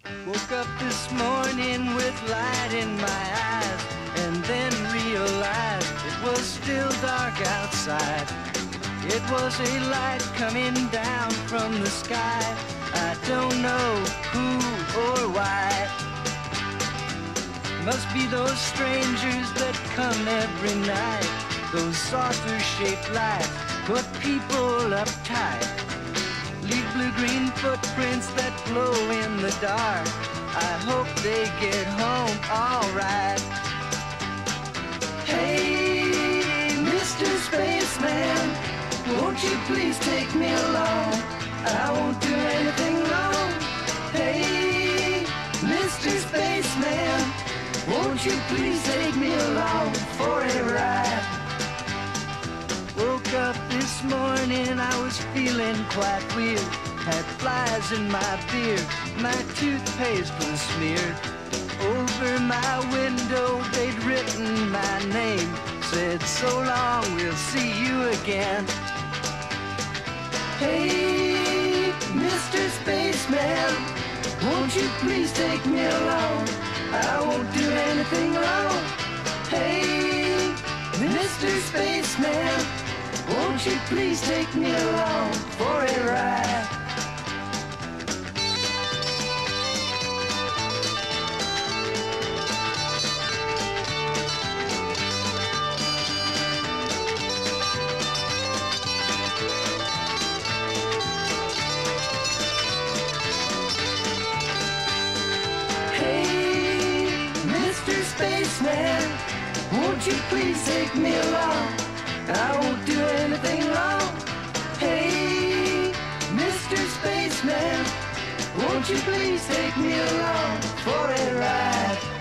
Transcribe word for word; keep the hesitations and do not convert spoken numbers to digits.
Woke up this morning with light in my eyes, and then realized it was still dark outside. It was a light coming down from the sky. I don't know who or why. Must be those strangers that come every night. Those saucer-shaped lights put people uptight. Leave blue-green footprints that glow in the dark. I hope they get home alright. Hey, Mister Spaceman, won't you please take me along? I won't do anything wrong. Hey, Mister Spaceman, won't you please take me along for a ride? Woke up this morning, I was feeling quite weird. Had flies in my beard, my toothpaste was smeared. Over my window they'd written my name, said so long, we'll see you again. Hey, Mister Spaceman, won't you please take me along? I won't do anything wrong. Hey, Mister Spaceman, won't you please take me along for a ride? Hey, Mister Spaceman, won't you please take me along? I won't do anything wrong. Hey, Mister Spaceman, won't you please take me along for a ride?